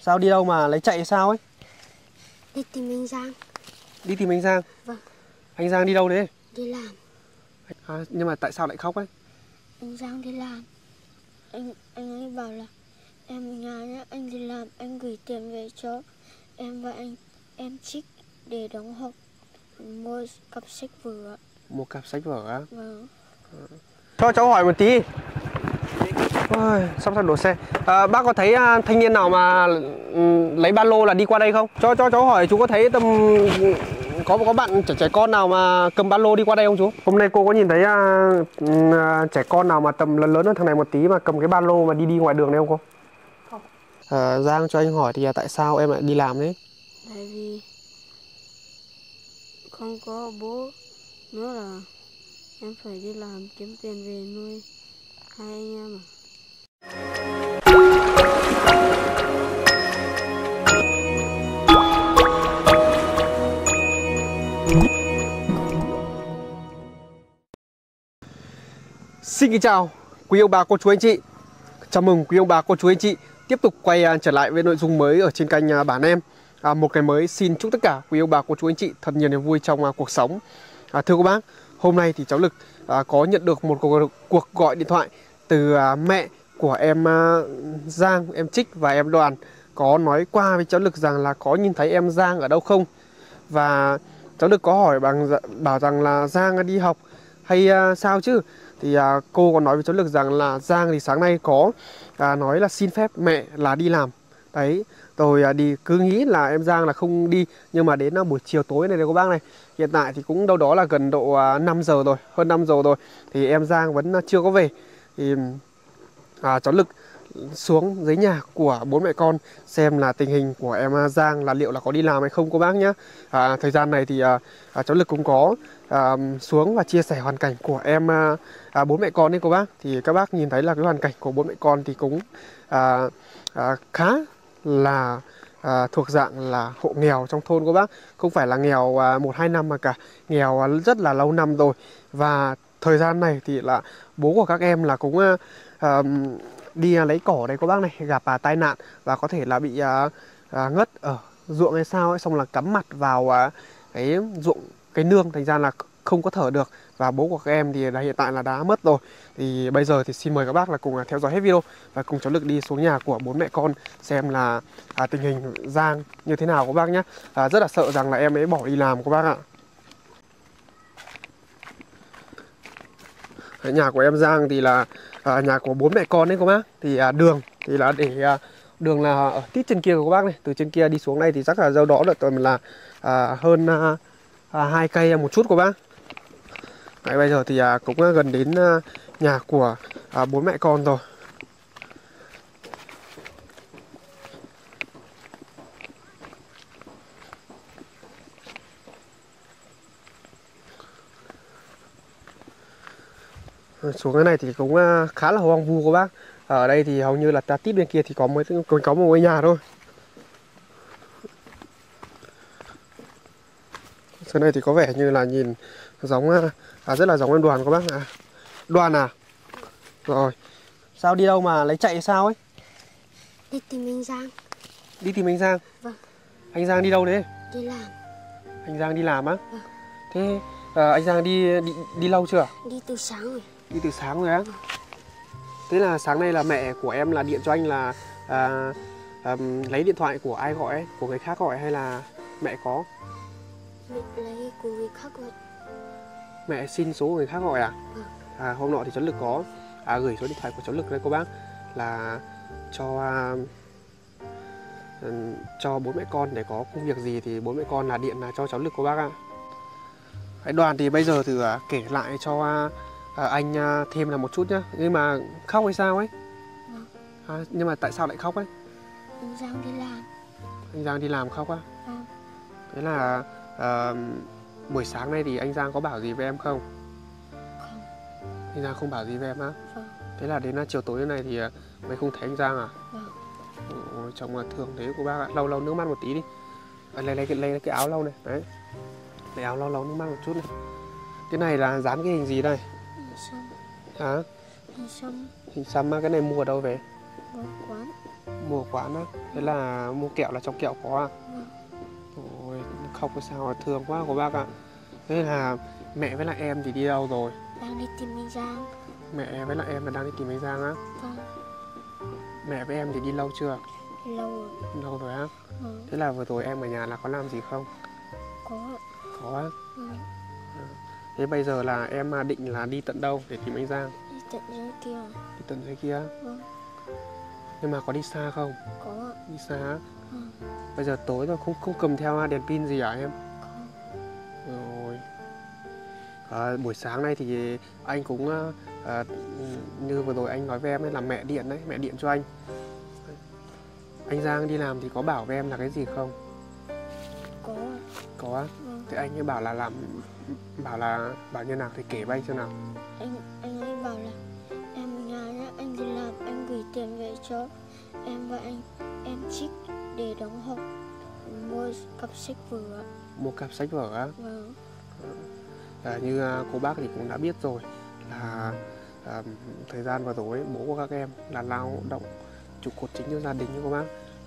Sao đi đâu mà lấy chạy hay sao ấy? Đi tìm anh Giang. Đi tìm anh Giang? Vâng. Anh Giang đi đâu đấy? Đi làm. Nhưng mà tại sao lại khóc ấy? Anh Giang đi làm. Anh ấy bảo là em ở nhà nhé, anh đi làm, anh gửi tiền về cho em và em Trích để đóng học, mua cặp sách vở. Một cặp sách vở á? Vâng. Cho cháu hỏi một tí. Ôi, sắp đổ xe. Bác có thấy thanh niên nào mà lấy ba lô là đi qua đây không? Cho cháu hỏi, chú có thấy có bạn trẻ con nào mà cầm ba lô đi qua đây không chú? Hôm nay cô có nhìn thấy trẻ con nào mà tầm lớn hơn thằng này một tí mà cầm cái ba lô mà đi ngoài đường đấy không cô? Không. Giang cho anh hỏi thì tại sao em lại đi làm đấy? Tại vì không có bố nữa là em phải đi làm kiếm tiền về nuôi hai anh em à. Xin kính chào quý ông bà cô chú anh chị. Chào mừng quý ông bà cô chú anh chị tiếp tục quay trở lại với nội dung mới ở trên kênh Bản Em. Một ngày mới xin chúc tất cả quý ông bà cô chú anh chị thật nhiều niềm vui trong cuộc sống. Thưa các bác, hôm nay thì cháu Lực có nhận được một cuộc gọi điện thoại từ mẹ của em Giang, em Trích và em Đoàn, có nói qua với cháu Lực rằng là có nhìn thấy em Giang ở đâu không. Và cháu Lực có hỏi bảo rằng là Giang đi học hay sao chứ. Thì cô có nói với cháu Lực rằng là Giang thì sáng nay có nói là xin phép mẹ là đi làm. Đấy, rồi đi cứ nghĩ là em Giang là không đi. Nhưng mà đến buổi chiều tối này cô bác này, hiện tại thì cũng đâu đó là gần độ 5 giờ rồi, hơn 5 giờ rồi, thì em Giang vẫn chưa có về. Thì cháu Lực xuống dưới nhà của bố mẹ con xem là tình hình của em Giang là liệu là có đi làm hay không cô bác nhé. Thời gian này thì cháu Lực cũng có xuống và chia sẻ hoàn cảnh của em bố mẹ con đấy cô bác. Thì các bác nhìn thấy là cái hoàn cảnh của bố mẹ con thì cũng khá là thuộc dạng là hộ nghèo trong thôn cô bác. Không phải là nghèo 1-2 năm mà cả nghèo rất là lâu năm rồi. Và thời gian này thì là bố của các em là cũng đi lấy cỏ đấy cô bác này, gặp tai nạn và có thể là bị ngất ở ruộng hay sao ấy, xong là cắm mặt vào cái ruộng cái nương, thành ra là không có thở được. Và bố của các em thì hiện tại là đã mất rồi. Thì bây giờ thì xin mời các bác là cùng theo dõi hết video và cùng cháu Lực đi xuống nhà của bố mẹ con xem là tình hình Giang như thế nào các bác nhé. Rất là sợ rằng là em ấy bỏ đi làm các bác ạ. Nhà của em Giang thì là nhà của bố mẹ con đấy các bác. Thì đường thì là để đường là ở tít trên kia của các bác này, từ trên kia đi xuống đây thì chắc là đâu đó là tầm là hơn 2 cây một chút của bác. Đấy, bây giờ thì cũng gần đến nhà của bố mẹ con rồi. Xuống cái này thì cũng khá là hoang vu các bác. Ở đây thì hầu như là tít bên kia thì có một ngôi nhà thôi. Cái này thì có vẻ như là nhìn giống rất là giống em Đoàn các bác ạ. Đoàn à? Rồi. Sao đi đâu mà lấy chạy hay sao ấy? Đi tìm anh Giang. Đi tìm anh Giang? Vâng. Anh Giang đi đâu đấy? Đi làm. Anh Giang đi làm á? Vâng. Thế anh Giang đi lâu chưa? Đi từ sáng rồi. Đi từ sáng rồi á? Vâng. Thế là sáng nay là mẹ của em là điện cho anh là lấy điện thoại của ai gọi ấy? Của người khác gọi hay là mẹ có? Mẹ lấy của người khác gọi. Mẹ xin số của người khác gọi à? Vâng. Hôm nọ thì cháu Lực có gửi số điện thoại của cháu Lực đây cô bác, là cho bố mẹ con để có công việc gì thì bố mẹ con là điện cho cháu Lực cô bác ạ. Cái Đoàn thì bây giờ thử kể lại cho anh thêm là một chút nhá. Nhưng mà khóc hay sao ấy? Vâng. Nhưng mà tại sao lại khóc ấy? Anh Giang đi làm. Anh Giang đi làm khóc á? Vâng. Thế là buổi sáng nay thì anh Giang có bảo gì với em không? Không. Anh Giang không bảo gì với em á? Vâng. Thế là đến chiều tối này thì mày không thấy anh Giang à? Vâng. Ôi, trông thương thế của bác ạ. Lau nước mắt một tí đi. Lấy cái áo lau này. Đấy. Lấy áo lau nước mắt một chút này. Cái này là dán cái hình gì đây? Hình xăm. Hả? Hình xăm. Hình xăm á, cái này mua ở đâu về? Ở quán. Mua quán á. Thế là mua kẹo là trong kẹo có à? Vâng. Ôi, không có sao à, thương quá của bác ạ. Thế là mẹ với lại em thì đi đâu rồi? Đang đi tìm anh Giang. Mẹ với lại em là đang đi tìm anh Giang á. Vâng. Mẹ với em thì đi lâu chưa? Lâu rồi. Lâu rồi á. Vâng. Thế là vừa rồi em ở nhà là có làm gì không? Có ạ. Có á. Vâng. Thế bây giờ là em định là đi tận đâu để tìm anh Giang? Đi tận dưới kia. Đi tận dưới kia. Vâng. Nhưng mà có đi xa không? Có ạ. Đi xa á. Vâng. Bây giờ tối rồi không cầm theo đèn pin gì hả em? Không. Rồi. Buổi sáng nay thì anh cũng như vừa rồi anh nói với em ấy là mẹ điện đấy, mẹ điện cho anh. Anh Giang đi làm thì có bảo với em là cái gì không? Có ạ. Có á. Vâng. Thế anh ấy bảo là bảo như nào thì kể với anh xem nào. Anh ấy bảo là em ở nhà nhá, anh đi làm anh gửi tiền về cho em và em trích để đóng học, mua cặp sách vở. Mua cặp sách vở á. Vâng. Như cô bác thì cũng đã biết rồi là thời gian vừa rồi bố của các em là lao động trụ cột chính cho gia đình như cô bác,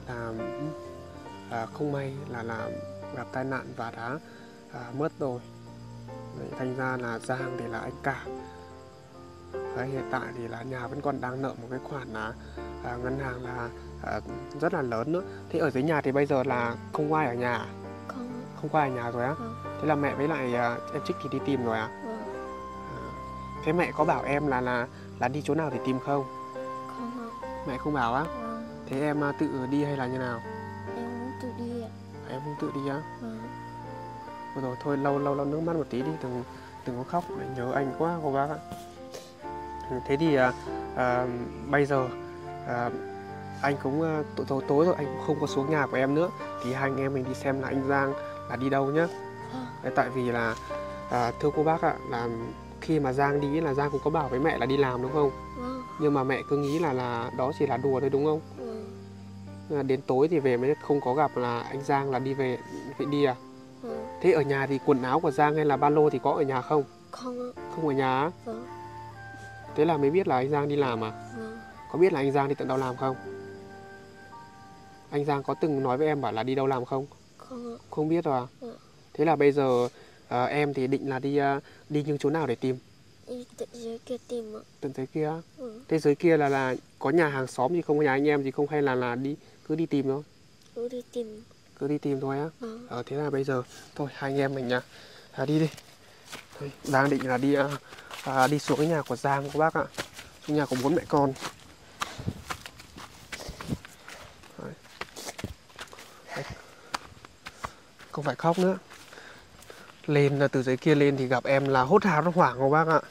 là không may là gặp tai nạn và đã mất rồi. Đấy, thành ra là Giang thì là anh cả. Đấy, hiện tại thì là nhà vẫn còn đang nợ một cái khoản ngân hàng là rất là lớn nữa. Thế ở dưới nhà thì bây giờ là không có ai ở nhà à? Không có ai ở nhà rồi á. Thế là mẹ với lại em Trích thì đi tìm rồi à? Thế mẹ có bảo em là đi chỗ nào để tìm không? Không ạ. Mẹ không bảo á? Thế em tự đi hay là như nào? Em muốn tự đi ạ. Em không tự đi á? Vâng. Thôi lau nước mắt một tí đi, đừng có khóc, nhớ anh quá cô bác ạ. Thế thì bây giờ anh cũng tối rồi anh cũng không có xuống nhà của em nữa, thì hai anh em mình đi xem là anh Giang là đi đâu nhá. Tại vì là thưa cô bác ạ, là khi mà Giang đi là Giang cũng có bảo với mẹ là đi làm đúng không? Nhưng mà mẹ cứ nghĩ là đó chỉ là đùa thôi đúng không? Đến tối thì về mới không có gặp là anh Giang là đi về đi à? Thế ở nhà thì quần áo của Giang hay là ba lô thì có ở nhà không? Không ạ. Không ở nhà á? Vâng. Thế là mới biết là anh Giang đi làm à? Vâng. Có biết là anh Giang đi tận đâu làm không? Anh Giang có từng nói với em bảo là đi đâu làm không? Không ạ. Không biết rồi à? Thế là bây giờ em thì định là đi những chỗ nào để tìm? Đi tận dưới kia tìm ạ. Tận dưới kia? Thế dưới kia là có nhà hàng xóm gì không, có nhà anh em gì không, hay là cứ đi tìm thôi? Cứ đi tìm. Cứ đi tìm thôi á? Thế là bây giờ thôi hai anh em mình đi. Thôi, đang định là đi xuống cái nhà của Giang của bác ạ, xuống nhà của bố mẹ con. Đấy. Không phải khóc nữa. Lên từ dưới kia lên thì gặp em là hốt hào nó hoảng của bác ạ.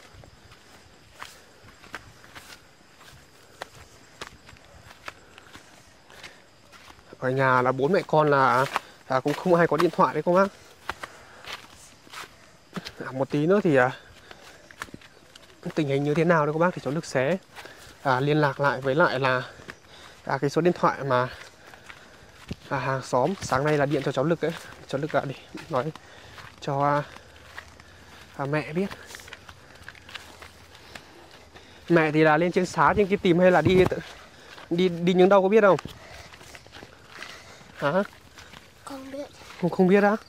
Ở nhà là bố mẹ con là cũng không ai có điện thoại đấy cô bác. Một tí nữa thì tình hình như thế nào đấy cô bác thì cháu Lực sẽ liên lạc lại với lại là cái số điện thoại mà hàng xóm sáng nay là điện cho cháu Lực ấy, cháu Lực để nói cho mẹ biết. Mẹ thì là lên trên xá trên kia tìm hay là đi những đâu có biết không? Hả? Không biết. Không biết á?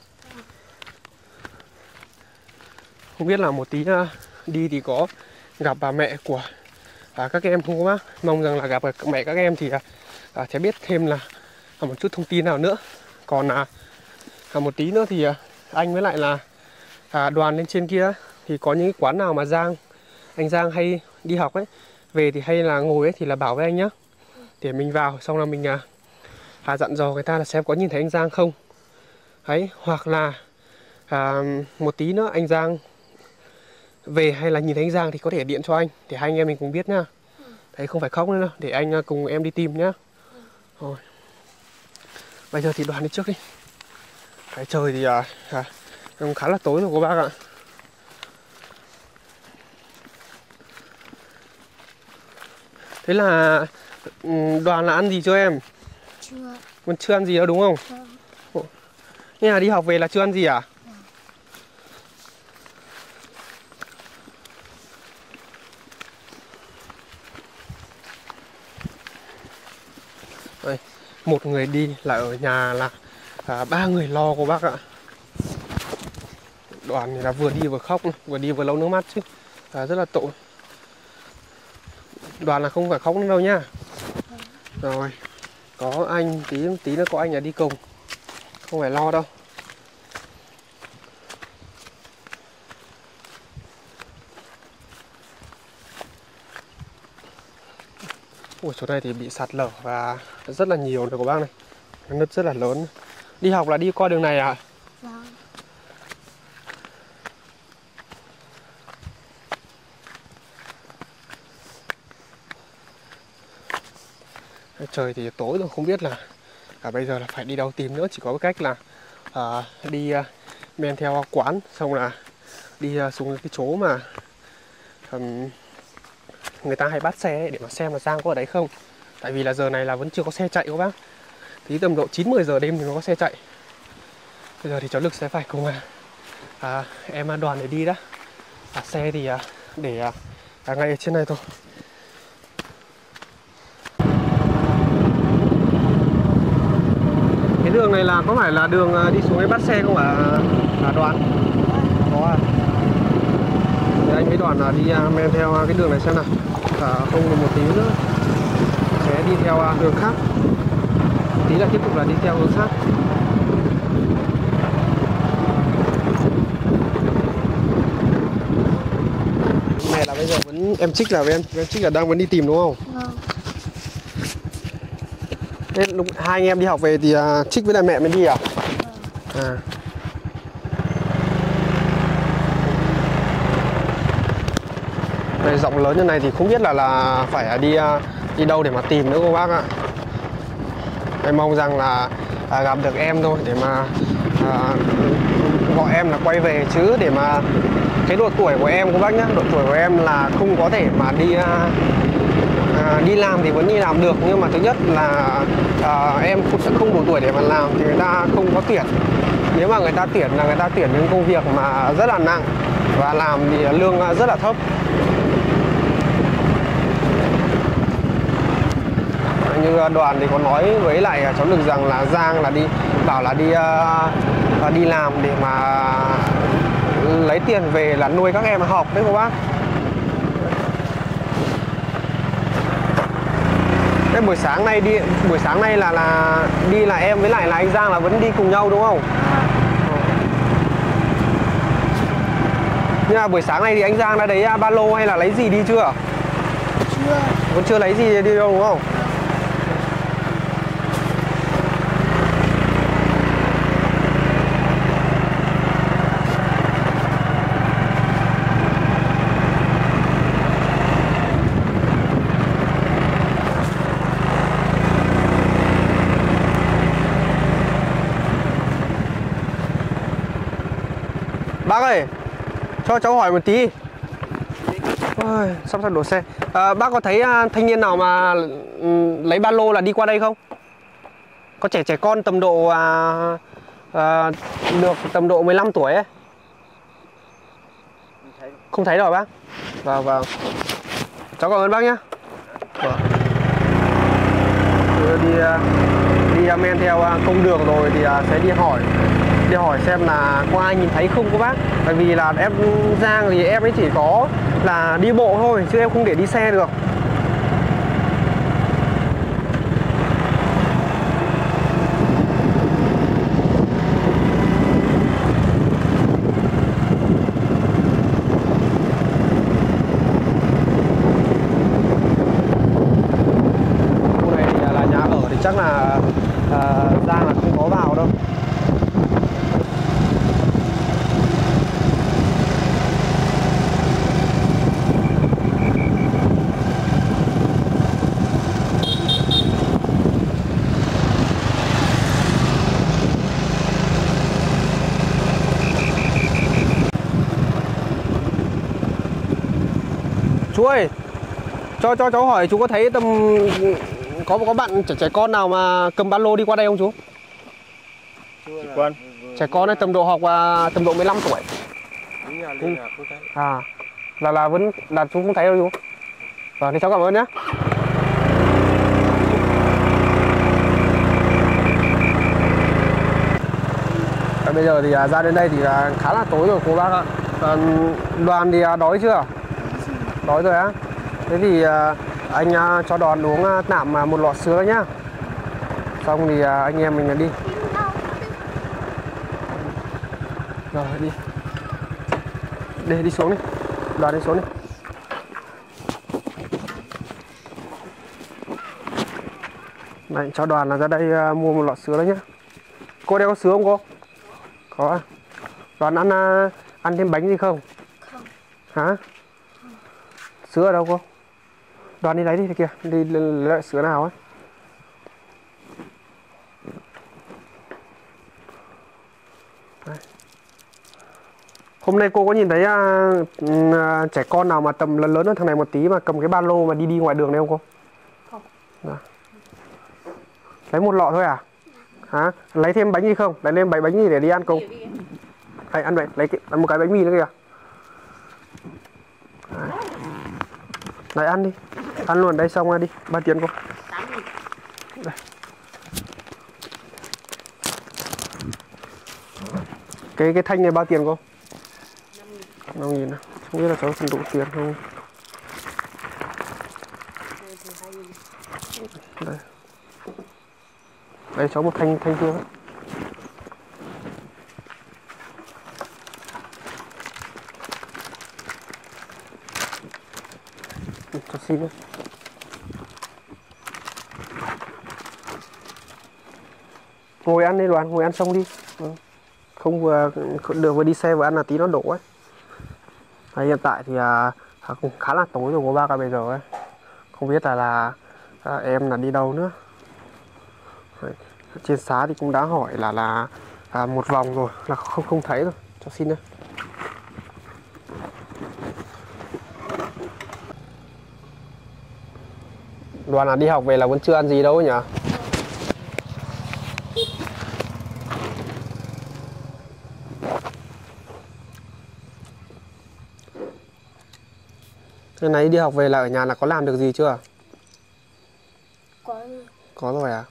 Không biết là một tí đi thì có gặp bà mẹ của các em không có bác? Mong rằng là gặp mẹ các em thì sẽ biết thêm là một chút thông tin nào nữa. Còn một tí nữa thì anh với lại là đoàn lên trên kia thì có những cái quán nào mà anh Giang hay đi học ấy, về thì hay là ngồi ấy thì là bảo với anh nhá, để mình vào xong là mình dặn dò người ta là xem có nhìn thấy anh Giang không ấy, hoặc là một tí nữa anh Giang về hay là nhìn thấy anh Giang thì có thể điện cho anh để hai anh em mình cùng biết nhá. Đấy, không phải khóc nữa đâu, để anh cùng em đi tìm nhá. Rồi bây giờ thì đoàn đi trước đi. Cái trời thì khá là tối rồi cô bác ạ. Thế là đoàn là ăn gì cho em? Chưa. Còn chưa ăn gì đâu đúng không? Vâng. Thế là đi học về là chưa ăn gì à? Đây, một người đi là ở nhà là 3 người lo của bác ạ. Đoàn này là vừa đi vừa khóc, vừa đi vừa lau nước mắt chứ, rất là tội. Đoàn là không phải khóc nữa đâu nhá. Rồi, có anh, tí nữa có anh là đi cùng, không phải lo đâu. Ủa, chỗ này thì bị sạt lở và rất là nhiều này của bác này. Nứt rất là lớn. Đi học là đi qua đường này à? Vâng. Trời thì tối rồi, không biết là bây giờ là phải đi đâu tìm nữa. Chỉ có cách là đi men theo quán, xong là đi xuống cái chỗ mà người ta hay bắt xe ấy, để mà xem là Giang có ở đấy không. Tại vì là giờ này là vẫn chưa có xe chạy các bác. Tí tầm độ 9-10 giờ đêm thì nó có xe chạy. Bây giờ thì cháu Lực sẽ phải cùng em Đoàn để đi đó. Xe thì để ngay ở trên này thôi. Cái đường này là có phải là đường đi xuống cái bắt xe không ạ Đoàn? Có à? Thì anh với Đoàn là đi men theo cái đường này xem nào. Không được một tí nữa sẽ đi theo đường khác. Tí là tiếp tục là đi theo hướng khác. Này là bây giờ vẫn em Trích là em Trích là đang vẫn đi tìm đúng không? Vâng. Thế lúc hai anh em đi học về thì Trích với lại mẹ mới đi à? Vâng. Đây rộng lớn như này thì không biết là phải đi đâu để mà tìm nữa cô bác ạ. Em mong rằng là gặp được em thôi để mà gọi em là quay về, chứ để mà cái độ tuổi của em cô bác nhé, độ tuổi của em là không có thể mà đi làm thì vẫn đi làm được, nhưng mà thứ nhất là em cũng sẽ không đủ tuổi để mà làm thì người ta không có tuyển. Nếu mà người ta tuyển là người ta tuyển những công việc mà rất là nặng và làm thì lương rất là thấp. Như Đoàn thì có nói với lại cháu Lực rằng là Giang là bảo là đi làm để mà lấy tiền về là nuôi các em học đấy cô bác. Cái buổi sáng nay là đi là em với lại là anh Giang là vẫn đi cùng nhau đúng không? Nhưng mà buổi sáng nay thì anh Giang đã lấy ba lô hay là lấy gì đi chưa? Chưa. Vẫn chưa lấy gì đi đâu đúng không? Bác ơi, cho cháu hỏi một tí. Ôi, sắp đổ xe. Bác có thấy thanh niên nào mà lấy ba lô là đi qua đây không? Có trẻ con tầm độ được tầm độ 15 tuổi ấy. Không thấy rồi bác. Vâng. Cháu cảm ơn bác nhé. Vâng. Đi men theo công đường rồi thì sẽ đi hỏi xem là có ai nhìn thấy không các bác. Bởi vì là em Giang thì em ấy chỉ có là đi bộ thôi chứ em không để đi xe được. Khu này thì là nhà ở thì chắc là Giang là không có vào đâu. Chú ơi, cho cháu hỏi chú có thấy có bạn trẻ con nào mà cầm ba lô đi qua đây không chú? Trẻ con ấy tầm độ học tầm độ 15 tuổi. Là chú không thấy đâu chú. Vâng, thì cháu cảm ơn nhé. bây giờ thì ra đến đây thì khá là tối rồi cô bác ạ. Đoàn thì đói chưa? Đói rồi á. Thế thì anh cho Đoàn uống tạm một lọ sữa nhá. Xong thì anh em mình đi. Rồi đi. Đi xuống đi. Đoàn đi xuống đi. Này, cho Đoàn là ra đây mua một lọ sữa đấy nhá. Cô đây có sữa không cô? Có à? Đoàn ăn thêm bánh gì không? Không. Hả? Sữa ở đâu cô? Đoàn đi lấy đi kìa, đi lấy lại sữa nào ấy. Đây. Hôm nay cô có nhìn thấy trẻ con nào mà tầm lớn hơn thằng này một tí mà cầm cái ba lô mà đi ngoài đường đấy không cô? Không. Đó. Lấy một lọ thôi à? Hả? Lấy thêm bánh gì không? Lấy thêm bánh gì để đi ăn không? Đây, ăn vậy, lấy một cái bánh mì nữa kìa. Đấy, ăn đi. Ăn luôn đây xong rồi đi. Bao tiền cô? Đây. Cái thanh này bao tiền cô? 5.000 à? Không biết là cháu cần đủ tiền không? Đây. Đây cháu một thanh kia. Cho xin đấy. Ngồi ăn đi Đoàn, ngồi ăn xong đi. Không vừa đi xe vừa ăn là tí nó đổ ấy. Hiện tại thì cũng khá là tối rồi cô bác ạ bây giờ ấy. Không biết là em là đi đâu nữa. Đấy. Trên xá thì cũng đã hỏi là một vòng rồi là không thấy rồi. Cho xin đây. Đoàn là đi học về là vẫn chưa ăn gì đâu nhỉ? Cái này đi học về là ở nhà là có làm được gì chưa? Có rồi. Có rồi à?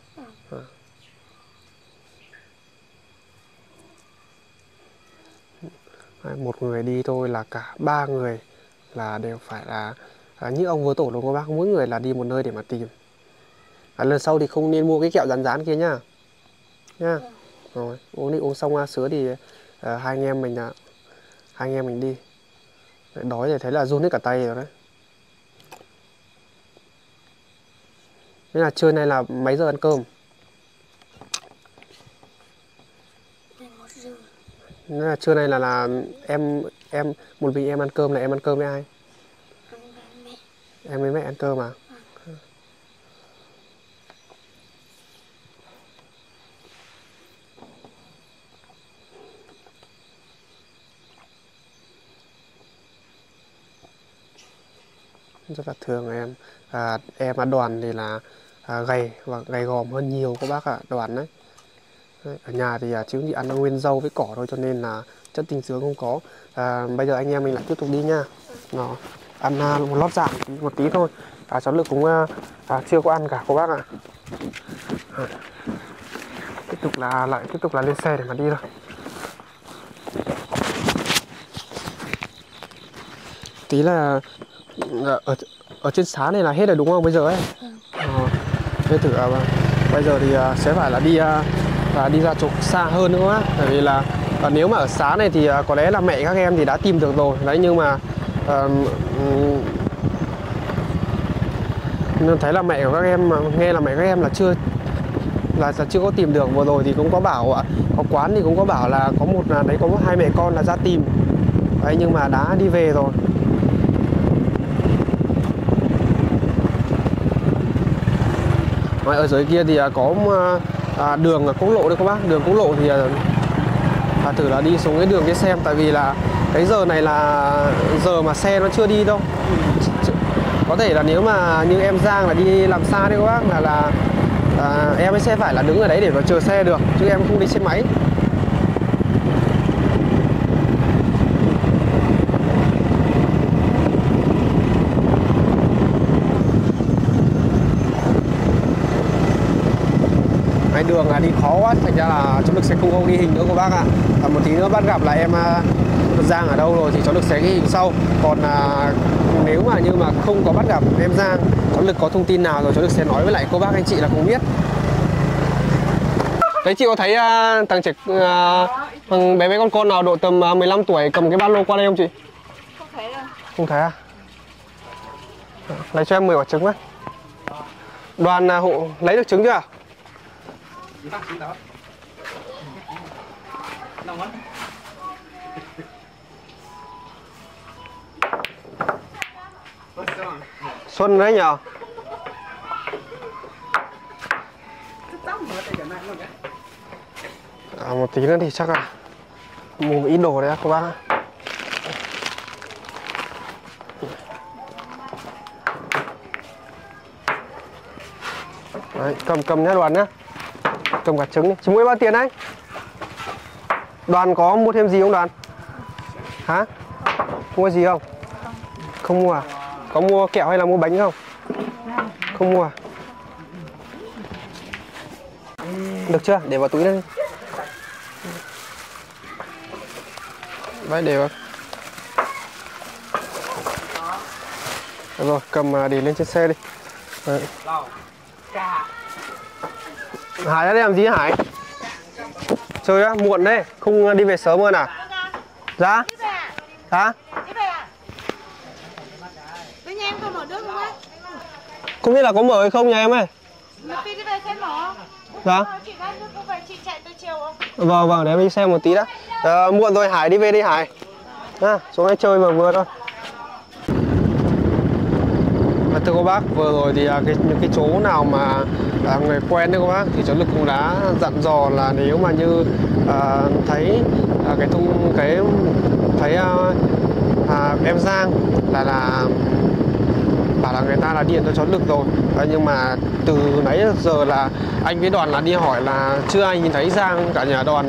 Một người đi thôi là cả 3 người là đều phải là như ông vừa tổ luôn các bác, mỗi người là đi một nơi để mà tìm. Lần sau thì không nên mua cái kẹo rán kia nhá. Nhá. Rồi, uống xong sữa thì hai anh em mình đi. Đói thì thấy là run hết cả tay rồi đấy. Thế là trưa nay là mấy giờ ăn cơm? 11 giờ. Thế là trưa nay là em một mình em ăn cơm, là em ăn cơm với ai? Ăn với mẹ. Em với mẹ ăn cơm à? Rất là thương em Đoàn thì là gầy và gầy gòm hơn nhiều các bác ạ. Đoàn đấy. Ở nhà thì chỉ ăn nguyên rau với cỏ thôi cho nên là chất dinh dưỡng không có. Bây giờ anh em mình lại tiếp tục đi nha. Nó ăn một lót giảm một tí thôi. Cháu Lực cũng chưa có ăn cả các bác ạ. Tiếp tục là lên xe để mà đi thôi. Tí là ở trên xá này là hết rồi đúng không bây giờ ấy? Thế thử bây giờ thì sẽ phải là đi ra chỗ xa hơn nữa á. Bởi vì là nếu mà ở xá này thì có lẽ là mẹ các em thì đã tìm được rồi đấy, nhưng mà thấy là mẹ của các em, nghe là mẹ các em là chưa có tìm được. Vừa rồi thì cũng có bảo có quán thì cũng có bảo là có hai mẹ con là ra tìm đấy, nhưng mà đã đi về rồi. Ở dưới kia thì có đường quốc lộ đấy các bác. Đường quốc lộ thì thử là đi xuống cái đường kia xem. Tại vì là cái giờ này là giờ mà xe nó chưa đi đâu. Có thể là nếu mà như em Giang là đi làm xa đấy các bác, là em ấy sẽ phải là đứng ở đấy để mà chờ xe được, chứ em không đi xe máy. đường đi khó quá, thành ra là cháu Lực sẽ không ghi hình nữa các bác ạ. Một tí nữa bắt gặp là em Giang ở đâu rồi thì cháu Lực sẽ ghi hình sau. Còn nếu mà như mà không có bắt gặp em Giang, cháu Lực có thông tin nào rồi cháu Lực sẽ nói với lại cô bác anh chị là không biết. Đấy, chị có thấy thằng trẻ thằng bé con nào độ tầm 15 tuổi cầm cái ba lô qua đây không chị? Không thấy đâu. Không thấy à? Lấy cho em 10 quả trứng với. Đoàn hộ lấy được trứng chưa? Xuân đấy nhờ. Một tí nữa thì chắc là mua một ít đồ đấy các bác. Đấy, cầm nhá Đoàn nhá. Cầm cả trứng đi. Chị mua bao tiền đấy? Đoàn có mua thêm gì không Đoàn? Hả? Mua gì không? Không mua à? Có mua kẹo hay là mua bánh không? Không mua à? Được chưa? Để vào túi đây. Đấy, để vào. Được rồi, cầm để lên trên xe đi. Đấy. Hải ra đây làm gì Hải? Chơi á, muộn đấy, không đi về sớm hơn à? Dạ? Hả? Bên nhà em có mở nước không ấy? Không biết là có mở hay không nhà em ơi. Mà đi về xem mở. Dạ? Chị đang không phải chị chạy từ chiều không? Vâng, để mình xem một tí đã. Muộn rồi Hải đi về đi Hải. Xuống đây chơi vừa thôi. Thưa cô bác, vừa rồi thì những cái chỗ nào mà người quen đấy cô bác thì cháu Lực cũng đã dặn dò là nếu mà như thấy em Giang là bảo là người ta là điện cho cháu Lực rồi. Nhưng mà từ nãy giờ là anh với Đoàn là đi hỏi là chưa ai nhìn thấy Giang cả nhà Đoàn nhỉ.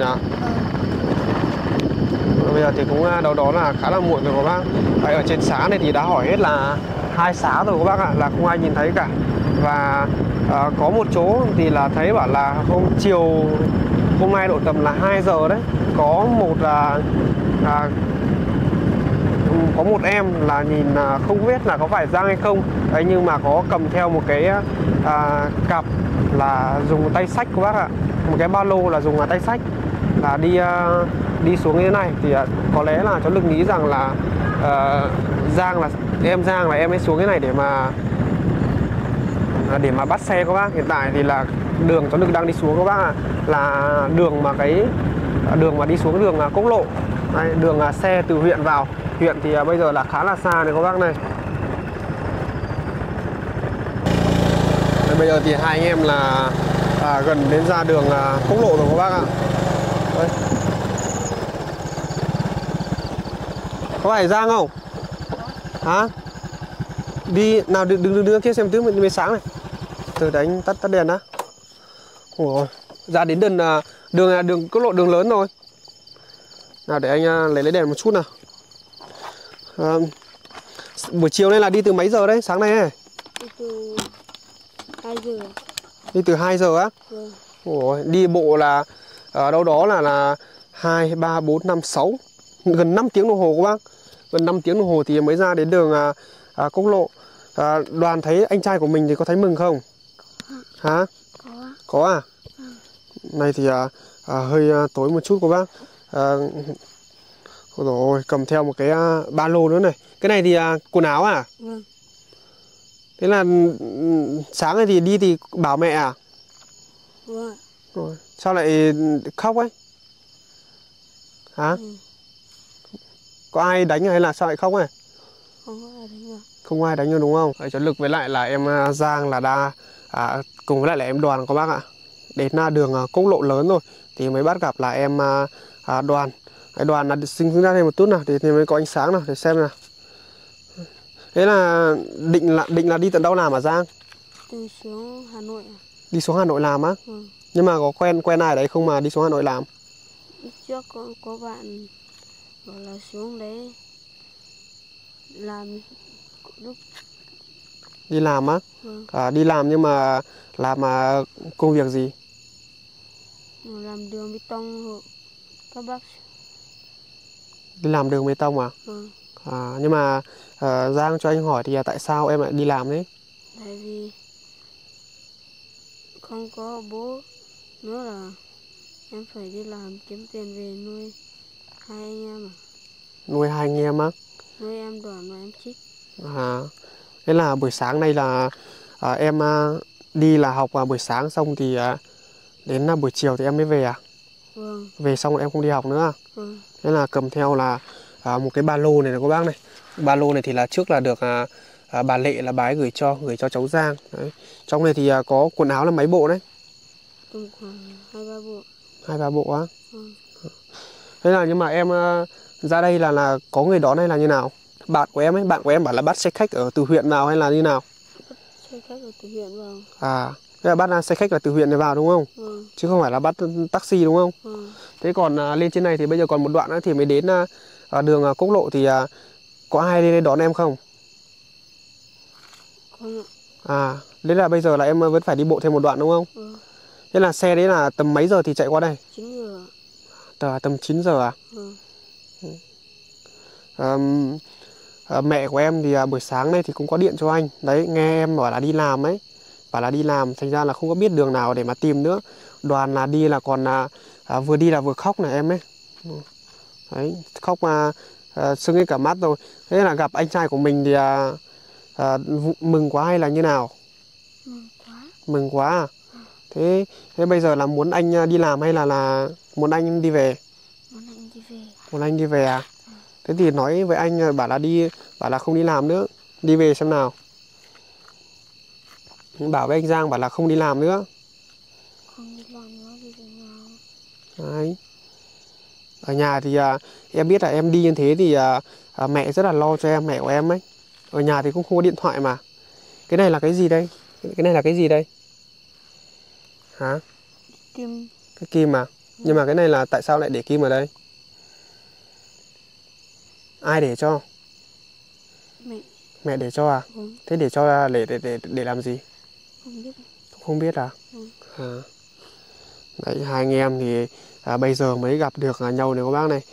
Bây giờ thì cũng đâu đó là khá là muộn rồi cô bác. Ở trên xã này thì đã hỏi hết là 2 xã rồi các bác ạ, là không ai nhìn thấy cả. Và có một chỗ thì là thấy bảo là chiều hôm nay độ tầm là 2 giờ đấy, có một em là nhìn không biết là có phải Giang hay không đấy, nhưng mà có cầm theo một cái cặp là dùng tay xách các bác ạ, một cái ba lô là dùng tay xách, là đi xuống như thế này. Thì có lẽ là cháu Lực nghĩ rằng là Giang là em ấy xuống cái này để mà bắt xe các bác. Hiện tại thì là đường cháu Lực đang đi xuống các bác ạ, là đường mà đi xuống đường quốc lộ đây, đường xe từ huyện vào huyện thì bây giờ là khá là xa này các bác này. Bây giờ thì hai anh em là gần đến ra đường quốc lộ rồi các bác ạ. Đây. Có phải Giang không? Hả? Đi nào, đứng kia xem tí mới sáng này. Từ đấy anh tắt đèn đã. Ủa, ra đến đường quốc lộ, đường lớn rồi. Nào để anh lấy đèn một chút nào. Buổi chiều nay là đi từ mấy giờ đấy? Sáng nay ấy? Đi từ 2 giờ. Đi từ 2 giờ á? Vâng. Ủa, đi bộ là ở đâu đó là 2, 3, 4, 5, 6 gần 5 tiếng đồng hồ các bác. Gần 5 tiếng đồng hồ thì mới ra đến đường quốc lộ. Đoàn thấy anh trai của mình thì có thấy mừng không? Hả? Có à? Này thì hơi tối một chút các bác. Rồi cầm theo một cái ba lô nữa này. Cái này thì quần áo à? Vâng. Thế là sáng này thì đi thì bảo mẹ à? Vâng. Rồi. Sao lại khóc ấy? Hả? Có ai đánh hay là sao lại khóc ấy? Không có ai đánh rồi. Không ai đánh rồi đúng không? Cháu Lực với lại là em Giang là đã cùng với lại là em Đoàn các bác ạ. Đến đường quốc lộ lớn rồi thì mới bắt gặp là em Đoàn. Đoàn là sinh ra đây một chút nào thì mới có ánh sáng nào để xem nào. Thế là định là đi tận đâu làm hả Giang? Từ xuống Hà Nội. Đi xuống Hà Nội làm á? Nhưng mà có quen ai đấy không mà đi xuống Hà Nội làm? Trước có bạn bảo là xuống đấy làm lúc đi làm á? Vâng. Đi làm nhưng mà làm công việc gì? Làm đường bê tông hộ các bác. Đi làm đường bê tông à? Vâng. Nhưng mà Giang cho anh hỏi thì tại sao em lại đi làm đấy? Tại vì không có bố nữa là em phải đi làm kiếm tiền về nuôi hai anh em. Nuôi hai anh em á? Nuôi em Đoàn và em Trích. Thế là buổi sáng nay là em đi là học buổi sáng xong thì đến buổi chiều thì em mới về à? Vâng. Về xong rồi em không đi học nữa à? Vâng. Thế là cầm theo là một cái ba lô này các bác này. Ba lô này thì là trước là được bà Lệ là bà ấy gửi cho cháu Giang. Đấy. Trong này thì có quần áo là mấy bộ đấy? Tầm khoảng 2-3 bộ. 2-3 bộ á? Vâng. Thế là nhưng mà em ra đây là có người đón hay là như nào? Bạn của em bảo là bắt xe khách ở từ huyện vào hay là như nào? Bắt xe khách ở từ huyện vào. Thế là bắt xe khách là từ huyện này vào đúng không? Vâng. Chứ không phải là bắt taxi đúng không? Vâng. Thế còn lên trên này thì bây giờ còn một đoạn nữa thì mới đến đường quốc lộ thì có ai lên đây đón em không? Không ạ. Đấy là bây giờ là em vẫn phải đi bộ thêm một đoạn đúng không? Vâng. Thế là xe đấy là tầm mấy giờ thì chạy qua đây? 9 giờ. Tầm 9 giờ à? Vâng. Mẹ của em thì buổi sáng nay thì cũng có điện cho anh. Đấy, nghe em bảo là đi làm ấy. Bảo là đi làm, thành ra là không có biết đường nào để mà tìm nữa. Đoàn là đi là còn vừa đi là vừa khóc này em ấy. Đấy, khóc mà sưng hết cả mắt rồi. Thế là gặp anh trai của mình thì mừng quá hay là như nào? Mừng quá. Mừng quá à? Thế bây giờ là muốn anh đi làm hay là muốn anh đi về? Muốn anh đi về. Muốn anh đi về à? Thế thì nói với anh bảo là không đi làm nữa. Đi về xem nào. Bảo với anh Giang bảo là không đi làm nữa. Không đi làm nữa thì về nhà. Đấy. Ở nhà thì em biết là em đi như thế thì mẹ rất là lo cho em, mẹ của em ấy. Ở nhà thì cũng không có điện thoại mà. Cái này là cái gì đây? Cái này là cái gì đây? Hả? Kim. Cái kim à? Nhưng mà cái này là tại sao lại để kim ở đây? Ai để cho? Mẹ. Mẹ để cho à? Thế để cho là để làm gì? Không biết. Không biết à? Đấy, hai anh em thì bây giờ mới gặp được nhau này các bác này.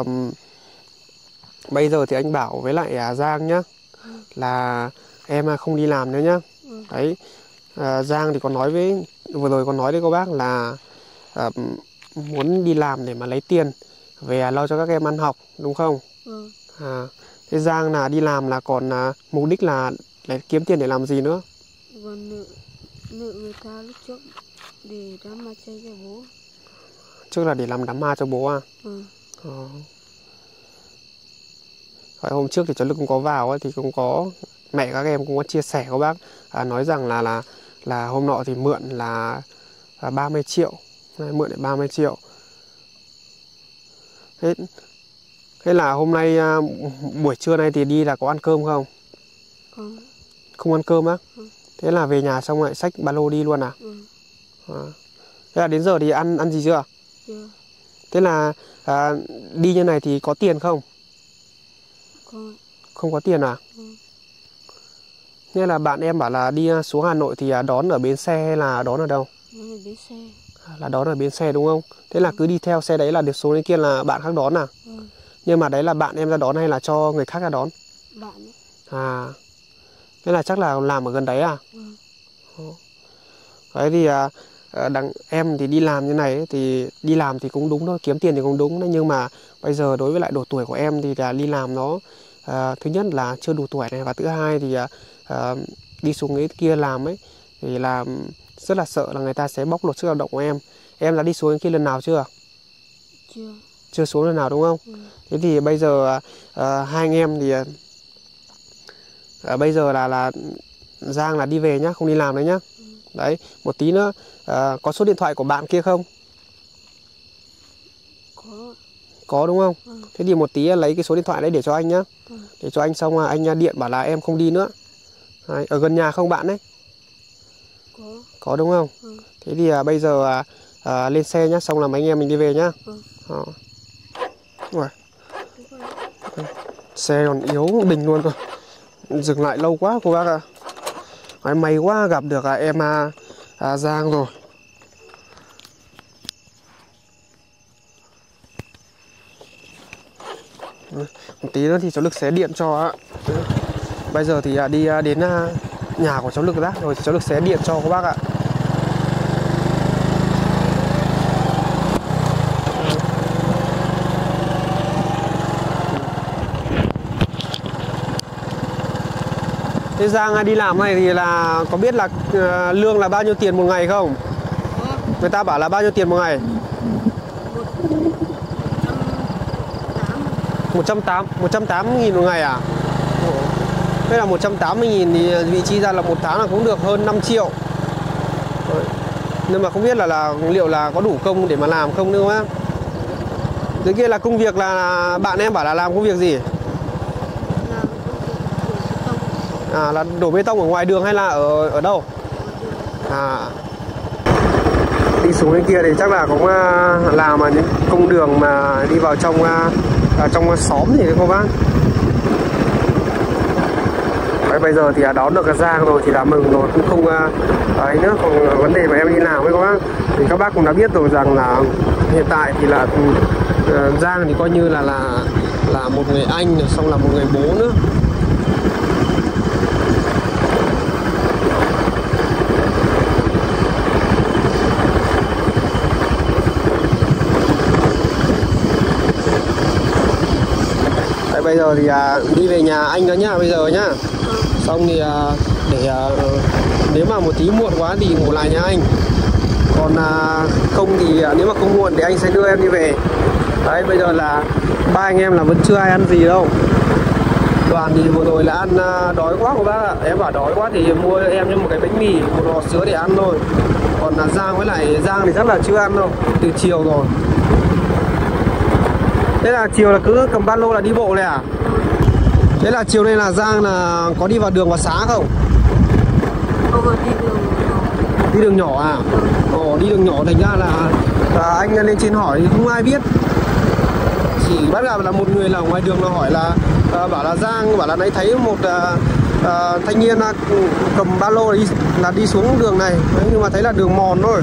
Bây giờ thì anh Bảo với lại Giang nhá, là em không đi làm nữa nhá. Đấy, Giang thì còn nói vừa rồi còn nói với các bác là muốn đi làm để mà lấy tiền về lo cho các em ăn học đúng không? Thế Giang là đi làm là còn mục đích là để kiếm tiền để làm gì nữa? Còn nợ người ta lúc trước để đám ma chay cho bố. Trước là để làm đám ma cho bố à? Hôm trước thì cháu Lực cũng có vào ấy, thì cũng có mẹ các em cũng có chia sẻ các bác nói rằng là hôm nọ thì mượn là 30 triệu. Mượn để 30 triệu. Thế là hôm nay buổi trưa nay thì đi là có ăn cơm không? Không. Không ăn cơm á? Thế là về nhà xong lại xách ba lô đi luôn à? Thế là đến giờ thì ăn gì chưa? Chưa. Thế là đi như này thì có tiền không? Không. Không có tiền à? Nghe là bạn em bảo là đi xuống Hà Nội thì đón ở bến xe hay là đón ở đâu? Đón ở bến xe. Là đón ở bến xe đúng không? Thế là cứ đi theo xe đấy là được số đến kia là bạn khác đón à? Nhưng mà đấy là bạn em ra đón hay là cho người khác ra đón? Bạn. Thế là chắc là làm ở gần đấy à? Đấy thì em thì đi làm như này ấy, thì đi làm thì cũng đúng thôi, kiếm tiền thì cũng đúng đấy. Nhưng mà bây giờ đối với lại độ tuổi của em thì là đi làm nó thứ nhất là chưa đủ tuổi này, và thứ hai thì đi xuống cái kia làm ấy thì là rất là sợ là người ta sẽ bóc lột sức lao động của em. Em là đi xuống cái kia lần nào chưa? Chưa xuống lần nào đúng không? Thế thì bây giờ hai anh em thì bây giờ là Giang là đi về nhá, không đi làm nữa nhá. Đấy, một tí nữa có số điện thoại của bạn kia không? Có đúng không? Thế thì một tí lấy cái số điện thoại đấy để cho anh nhá. Để cho anh xong anh điện bảo là em không đi nữa. Đấy, ở gần nhà không bạn đấy? Có đúng không? Thế thì bây giờ lên xe nhá, xong là mấy anh em mình đi về nhá. Xe còn yếu bình luôn rồi. Dừng lại lâu quá cô bác ạ. May quá gặp được em Giang rồi. tí nữa thì cháu Lực sẽ điện cho ạ. Bây giờ thì đi đến nhà của cháu Lực đã, rồi cháu Lực sẽ điện cho các bác ạ. Thế Giang đi làm này thì là có biết là lương là bao nhiêu tiền một ngày không? Người ta bảo là bao nhiêu tiền một ngày? 180.000 một ngày à? Thế là 180.000 thì vị trí ra là một tháng là cũng được hơn 5 triệu. Nhưng mà không biết là liệu là có đủ công để mà làm không nữa á. Dưới kia là công việc là bạn em bảo là làm công việc gì? À, là đổ bê tông ở ngoài đường hay là ở đâu? À, đi xuống bên kia thì chắc là cũng làm những công đường mà đi vào trong xóm thì các bác. Đấy, bây giờ thì đón được cái Giang rồi thì đã mừng rồi, cũng không ấy nữa. Còn vấn đề mà em đi làm với các bác thì các bác cũng đã biết rồi rằng là hiện tại thì là Giang thì coi như là một người anh, xong là một người bố nữa. Bây giờ thì đi về nhà anh đó nhá, bây giờ nhá. Xong thì để nếu mà một tí muộn quá thì ngủ lại nhà anh. Còn không thì nếu mà không muộn thì anh sẽ đưa em đi về. Đấy, bây giờ là ba anh em là vẫn chưa ai ăn gì đâu. Đoàn thì vừa rồi là ăn đói quá của bác ạ. Em bảo đói quá thì mua em cho một cái bánh mì, một hộp sữa để ăn thôi. Còn Giang với lại Giang thì chắc là chưa ăn đâu, từ chiều rồi. Thế là chiều là cứ cầm ba lô là đi bộ này à? Thế là chiều nay là Giang là có đi vào đường vào xá không? Đi đường nhỏ à? Đi đường nhỏ thành ra là anh lên trên hỏi thì không ai biết. Chỉ bắt gặp là một người là ngoài đường là hỏi là bảo là Giang bảo là nãy thấy một thanh niên cầm ba lô là đi xuống đường này. Đấy, nhưng mà thấy là đường mòn thôi.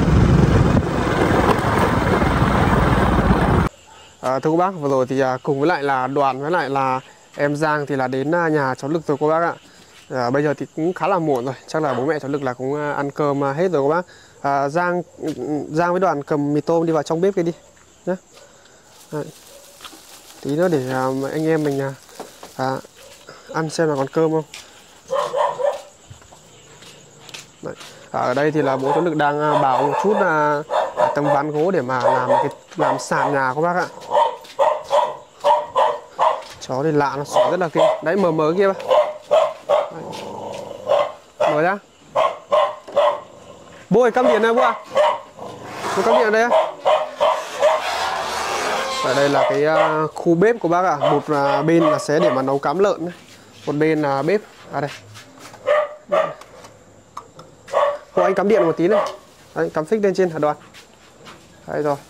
Thưa các bác, vừa rồi thì cùng với lại là Đoàn với lại là em Giang thì là đến nhà cháu Lực rồi các bác ạ. Bây giờ thì cũng khá là muộn rồi, chắc là bố mẹ cháu Lực là cũng ăn cơm hết rồi các bác. Giang với Đoàn cầm mì tôm đi vào trong bếp kia đi nhé. Tí nữa để anh em mình ăn xem là còn cơm không. Đấy. Ở đây thì là bố cháu Lực đang bảo một chút tấm ván gỗ để mà làm sàn nhà các bác ạ. Chó thì lạ, nó sủa rất là kinh. Đấy, mở kia bác. Mở ra. Bố ơi, cắm điện này bố à? Bố cắm điện ở đây á. Ở đây là cái khu bếp của bác ạ. Một bên là sẽ để mà nấu cám lợn, một bên là bếp. À đây. Bố anh cắm điện một tí này. Đấy, cắm phích lên trên hả Đoàn? Đấy rồi.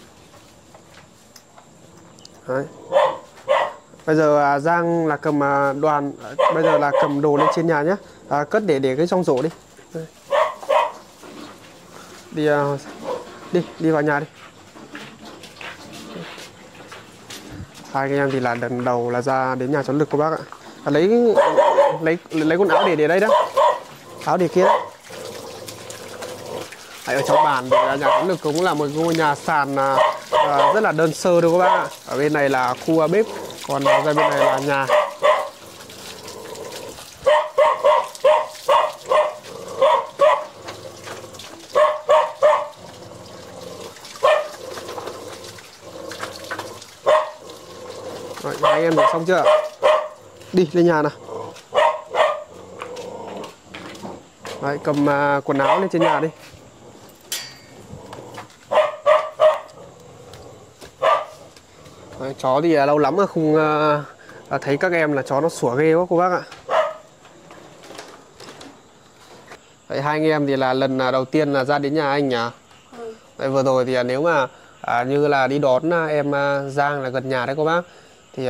Đấy. Bây giờ Giang là cầm Đoàn, bây giờ là cầm đồ lên trên nhà nhé. Cất để cái trong rổ đi. Đi vào nhà đi. Hai anh em thì là lần đầu là ra đến nhà cháu Lực của bác ạ. Lấy quần áo để đây đó. Áo để kia đó. Ở trong bàn thì nhà cháu Lực cũng là một ngôi nhà sàn rất là đơn sơ đâu các bác ạ. Ở bên này là khu bếp, còn ra bên này là nhà. Rồi, hai anh em để xong chưa? Đi lên nhà nào. Đấy, cầm quần áo lên trên nhà đi. Đấy, chó thì lâu lắm mà không thấy các em là chó nó sủa ghê quá cô bác ạ. Đấy, hai anh em thì là lần đầu tiên là ra đến nhà anh nhỉ? Đấy, vừa rồi thì nếu mà như là đi đón em Giang là gần nhà đấy cô bác, thì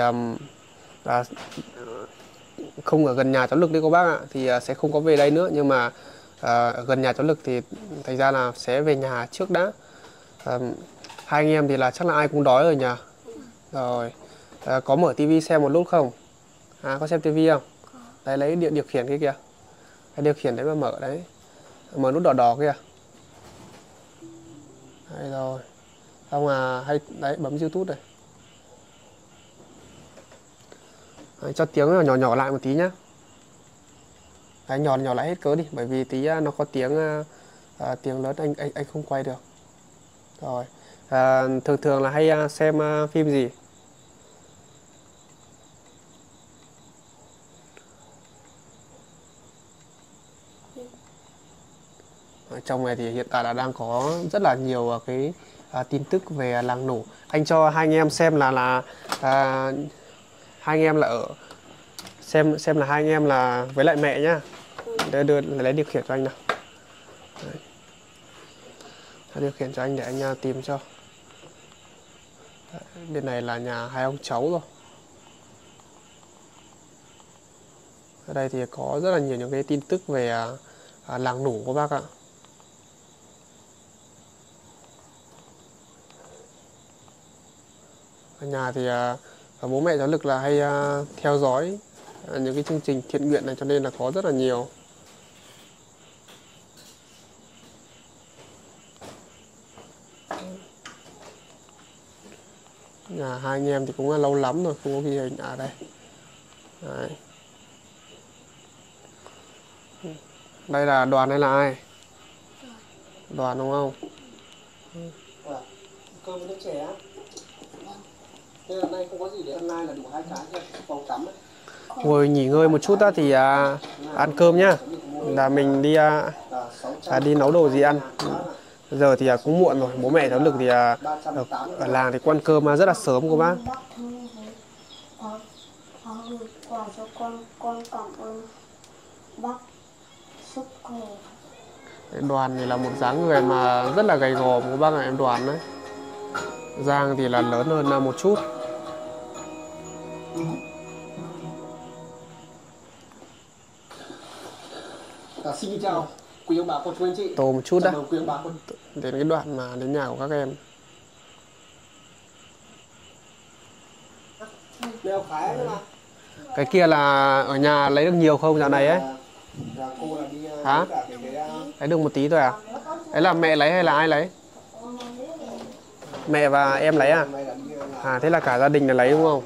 không ở gần nhà cháu Lực đấy cô bác ạ, thì sẽ không có về đây nữa. Nhưng mà ở gần nhà cháu Lực thì thành ra là sẽ về nhà trước đã. Hai anh em thì là chắc là ai cũng đói rồi nhỉ. Rồi Có mở tivi xem một lúc không? Có xem tivi không? Đấy, lấy điều khiển kia kìa. Cái điều khiển đấy mà mở đấy. Mở nút đỏ đỏ kia. Đấy rồi. Xong hay đấy, bấm YouTube này. Đấy, cho tiếng nhỏ nhỏ lại một tí nhá. Đấy, nhỏ lại hết cỡ đi, bởi vì tí nó có tiếng lớn anh không quay được. Rồi. Thường là hay xem phim gì? Ở trong này thì hiện tại là đang có rất là nhiều cái tin tức về làng nổ. Anh cho hai anh em xem là hai anh em là ở xem là hai anh em là với lại mẹ nhá. Đưa lấy điều khiển cho anh nào. Đấy. Điều khiển cho anh để anh tìm cho. Đấy, bên này là nhà hai ông cháu rồi. Ở đây thì có rất là nhiều những cái tin tức về làng nổ các bác ạ. Ở nhà thì bố mẹ cháu Lực là hay theo dõi những cái chương trình thiện nguyện này, cho nên là có rất là nhiều. Nhà hai anh em thì cũng lâu lắm rồi không có ghi hình ở đây. Đấy. Đây là Đoàn hay là ai? Đoàn đúng không? Cơm với nước chè á. Thế hôm nay không có gì để ăn, nay là đủ 2 cái phòng tắm ấy. Ngồi nghỉ ngơi một chút thì ăn cơm nhá. Là mình đi nấu đồ gì ăn. Giờ thì cũng muộn rồi, bố mẹ cháu Lực thì ở làng thì ăn cơm rất là sớm cô bác. Quà cho con cảm ơn bác sức khỏe. Đoàn thì là một dáng người mà rất là gầy gò của bác là em Đoàn đấy. Giang thì là lớn hơn một chút. Xin chào quý ông bà cô chú anh chị. Tô một chút đã. Đến cái đoạn mà đến nhà của các em. Cái kia là ở nhà lấy được nhiều không dạo này ấy? Hả? Lấy được một tí thôi à? Đấy là mẹ lấy hay là ai lấy? Mẹ và em lấy à? Thế là cả gia đình là lấy đúng không?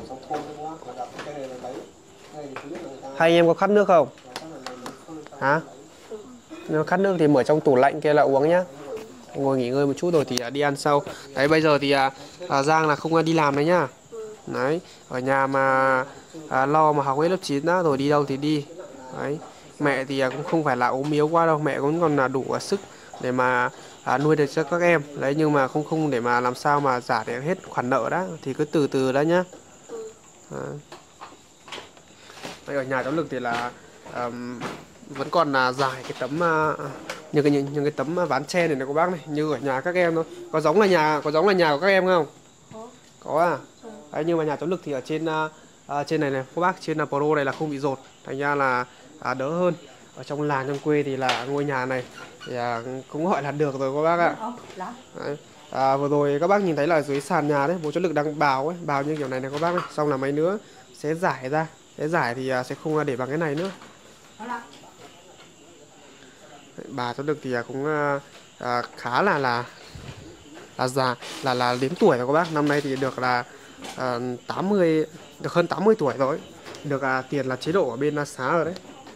Hai anh em có khát nước không? Hả? Nếu khát nước thì mở trong tủ lạnh kia là uống nhá. Ngồi nghỉ ngơi một chút rồi thì đi ăn sau. Đấy, bây giờ thì Giang là không đi làm đấy nhá. Đấy, ở nhà mà lo mà học hết lớp 9 đã, rồi đi đâu thì đi. Đấy, mẹ thì cũng không phải là ốm yếu quá đâu, mẹ cũng còn là đủ sức để mà nuôi được cho các em. Đấy, nhưng mà không để mà làm sao mà trả được hết khoản nợ đó, thì cứ từ từ đã nhá. Đấy, ở nhà cháu Lực thì là vẫn còn là dài cái tấm những cái tấm ván tre này cô bác này, như ở nhà các em thôi. Có giống là nhà của các em không? Có à? Đấy, nhưng mà nhà cháu Lực thì ở trên này cô bác, trên là Pro này là không bị dột, thành ra là đỡ hơn. Ở trong làng trong quê thì là ngôi nhà này thì cũng gọi là được rồi cô bác ạ. Đấy. Vừa rồi các bác nhìn thấy là dưới sàn nhà đấy, bố cháu Lực đang bào như kiểu này này các bác này, xong là mấy nữa sẽ giải ra, thì sẽ không để bằng cái này nữa. Bà cháu Lực thì cũng khá là già, là đến tuổi rồi các bác. Năm nay thì được là 80, được hơn 80 tuổi rồi. Được tiền là chế độ ở bên xá rồi đấy.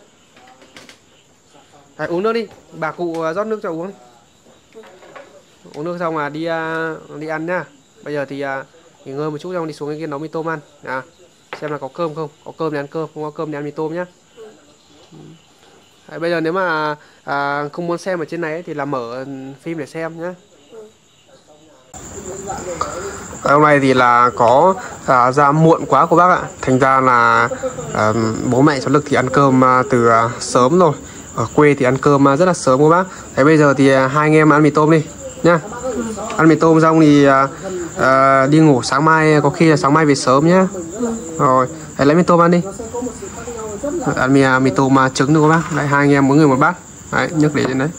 Đấy, uống nước đi, bà cụ rót nước cho uống đi. Uống nước xong là đi ăn nhá. Bây giờ thì nghỉ ngơi một chút xong đi xuống cái kia nấu mì tôm ăn. Xem là có cơm không, có cơm thì ăn cơm, không có cơm thì ăn mì tôm nhá. Đấy, bây giờ nếu mà không muốn xem ở trên này ấy, thì là mở phim để xem nhé. Hôm nay thì là có ra muộn quá cô bác ạ. Thành ra là bố mẹ cháu Lực thì ăn cơm từ sớm rồi. Ở quê thì ăn cơm rất là sớm cô bác. Đấy, bây giờ thì hai anh em ăn mì tôm đi nhá. Ăn mì tôm xong thì đi ngủ, sáng mai có khi là sáng mai về sớm nhá. Rồi, đấy, lấy mì tôm ăn đi. Ăn mì tôm trứng nữa cô bác. Đấy, hai anh em mỗi người một bát. Đấy, nhấc để trên đấy.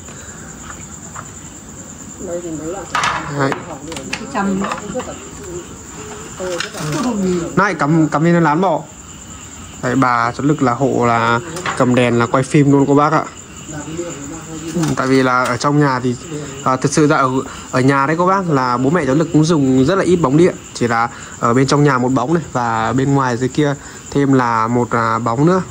Đấy. Này cầm lên lán bỏ. Đấy, bà Cháu Lực là hộ là cầm đèn là quay phim luôn cô bác ạ. Tại vì là ở trong nhà thì thật sự là ở nhà đấy cô bác là bố mẹ Cháu Lực cũng dùng rất là ít bóng điện, chỉ là ở bên trong nhà một bóng này và bên ngoài dưới kia thêm là một bóng nữa.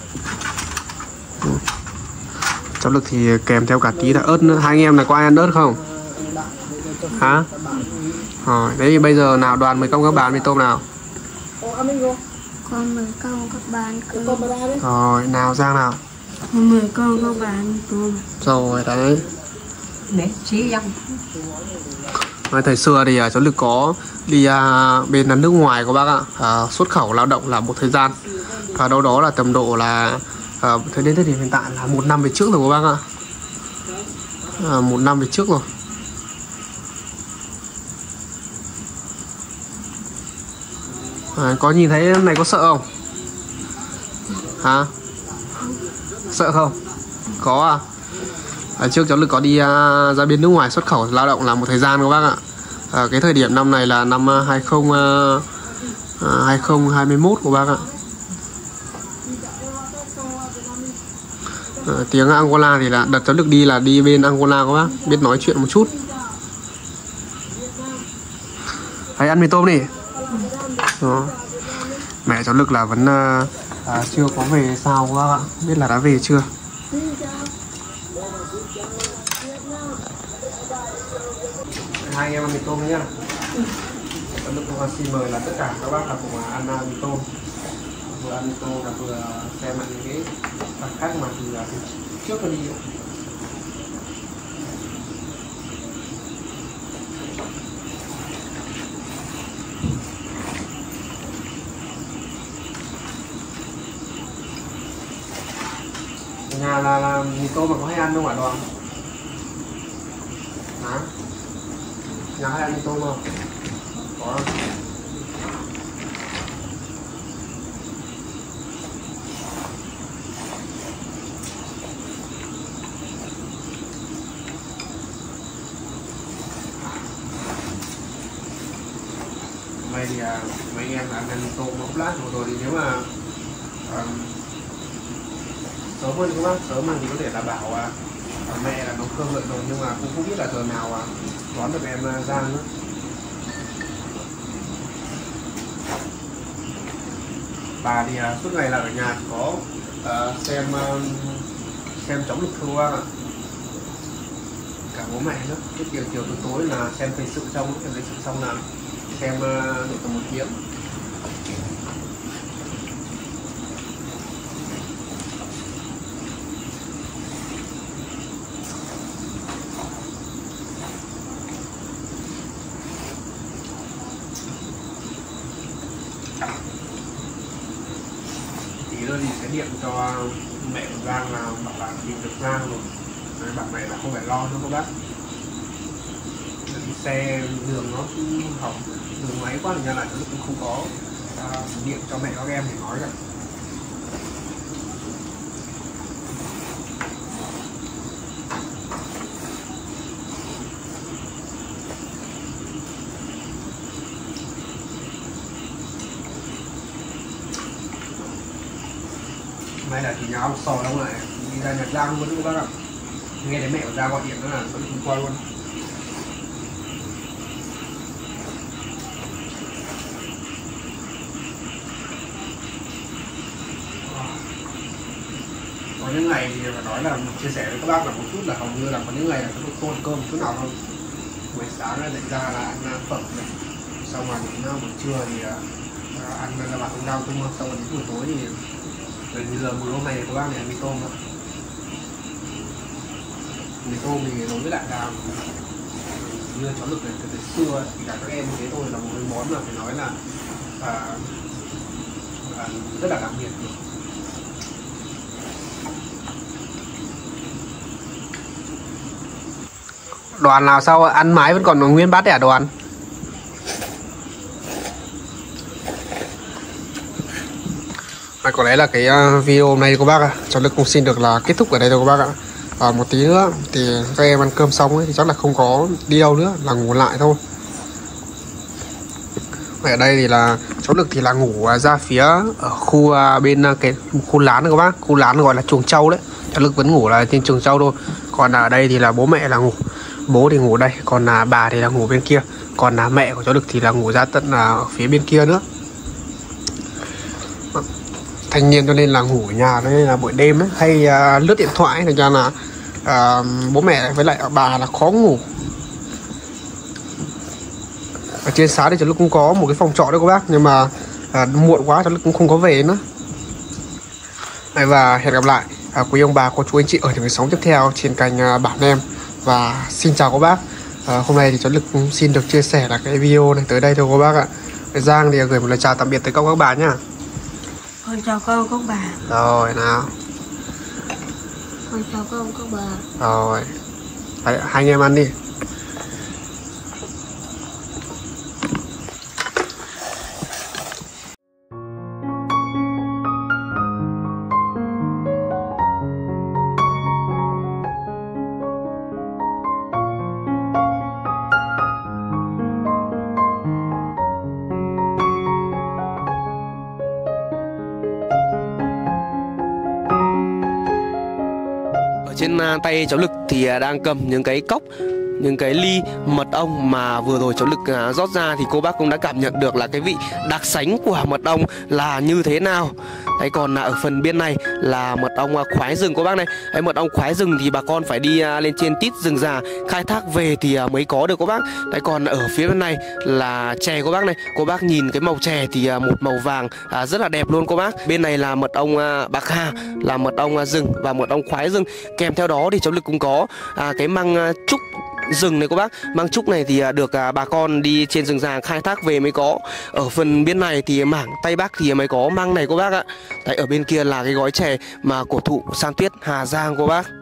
Cháu Lực thì kèm theo cả tí là ớt nữa. Hai anh em là có ai ăn ớt không? Hả? Đấy bây giờ nào đoàn mời công các bạn mì tôm nào. Con mời con các bạn cơm. Rồi nào Giang nào. Con mời con các bạn cơm. Rồi đấy. Thời xưa thì Cháu Lực có đi bên nước ngoài của bác ạ, xuất khẩu lao động là một thời gian, và đâu đó là tầm độ là đến thời điểm hiện tại là 1 năm về trước rồi các bác ạ. 1 năm về trước rồi. Có nhìn thấy này có sợ không? Hả? Sợ không? Có à? Trước Cháu Lực có đi ra bên nước ngoài xuất khẩu lao động là một thời gian các bác ạ. Cái thời điểm năm này là năm 2021 của bác ạ. Tiếng Angola thì là đợt Cháu Lực đi là đi bên Angola các bác, biết nói chuyện một chút. Hãy ăn mì tôm đi. Đó. Mẹ Cháu Lực là vẫn chưa có về sao các bác ạ, biết là đã về chưa. Hai anh em ăn mì tôm nhá. Cháu Lực cũng xin mời là tất cả các bác là cùng ăn mì tôm. Vừa ăn mì tôm là vừa xem lại những cái mặt khác mà từ trước nó đi. Nhà là mì tôm mà có hay ăn không hả Đoàn? Hả? Nhà hay ăn mì tôm không? Có không? Hôm nay thì mấy anh em đã ăn mì tôm một lát rồi thì nếu mà sớm hơn các bác, sớm hơn thì có thể là bảo mẹ là nấu cơm rồi, nhưng mà cũng không biết là giờ nào đón được em Giang nữa. Bà thì suốt ngày là ở nhà chỉ có xem Cháu Lực thôi các bạn ạ. Cả bố mẹ nữa, cái chiều tối là xem thời sự xong, là xem được tầm 1 tiếng. Tí nữa thì sẽ điện cho mẹ của Giang là bảo là tìm được Giang rồi. Đấy, bảo mẹ là không phải lo nữa các bác. Đi xe đường nó hỏng, đường máy quá thì ra là cũng không có điện cho mẹ các em để nói cả. May là thì nhà ông sò đâu lại đi ra Nhật Giang luôn các bác ạ. Nghe thấy mẹ của Giang gọi điện đó là tôi không qua luôn. Có những ngày thì phải nói là chia sẻ với các bác là một chút là hầu như là có những ngày là tôi không ăn cơm một chút nào không. Buổi sáng dậy ra là ăn phở này, xong rồi đến buổi trưa thì ăn là bạn không đau đúng không, xong rồi đến buổi tối thì gần như là buổi hôm nay các bác này ăn mì tôm đó. Mì tôm thì đối với lại là như Cháu Lực này từ xưa thì cả các em như thế thôi là một cái món mà phải nói là rất là đặc biệt. Đoàn nào sao ăn mái vẫn còn nguyên bát đấy à Đoàn? Có lẽ là cái video hôm nay của bác Cháu Lực cũng xin được là kết thúc ở đây thôi các bác ạ. Một tí nữa thì các em ăn cơm xong ấy, thì chắc là không có đi đâu nữa, là ngủ lại thôi. Ở đây thì là cháu Lực thì là ngủ ra phía ở khu bên cái khu lán này các bác, khu lán gọi là chuồng trâu đấy. Cháu Lực vẫn ngủ là trên chuồng trâu thôi. Còn ở đây thì là bố mẹ là ngủ, bố thì ngủ đây, còn bà thì là ngủ bên kia, còn mẹ của cháu Lực thì là ngủ ra tận ở phía bên kia nữa. Thanh niên cho nên là ngủ ở nhà, nên là buổi đêm ấy, hay lướt điện thoại, thành ra là bố mẹ với lại bà là khó ngủ. Ở trên xá thì cháu Lực cũng có một cái phòng trọ đấy các bác, nhưng mà muộn quá cháu Lực cũng không có về nữa. Và hẹn gặp lại quý ông bà cô chú anh chị ở những cái sóng tiếp theo trên kênh Bản Em. Và xin chào các bác. Hôm nay thì cháu Lực cũng xin được chia sẻ là cái video này tới đây thôi các bác ạ. Giang thì gửi một lời chào tạm biệt tới các bạn nhá. Con chào con các bà. Rồi nào. Con chào con các bà. Rồi. Hai anh em ăn đi. Trên tay cháu Lực thì đang cầm những cái cốc, những cái ly mật ong mà vừa rồi cháu Lực rót ra, thì cô bác cũng đã cảm nhận được là cái vị đặc sánh của mật ong là như thế nào. Đấy, còn ở phần bên này là mật ong khoái rừng cô bác này. Đấy, mật ong khoái rừng thì bà con phải đi lên trên tít rừng già khai thác về thì mới có được cô bác. Đấy, còn ở phía bên này là chè cô bác này. Cô bác nhìn cái màu chè thì một màu vàng rất là đẹp luôn cô bác. Bên này là mật ong bạc hà, là mật ong rừng và mật ong khoái rừng. Kèm theo đó thì cháu Lực cũng có cái măng trúc rừng này cô bác. Măng trúc này thì được bà con đi trên rừng già khai thác về mới có. Ở phần bên này thì mảng Tây Bắc thì mới có măng này cô bác ạ. Đấy, ở bên kia là cái gói chè mà cổ thụ San Tuyết Hà Giang cô bác.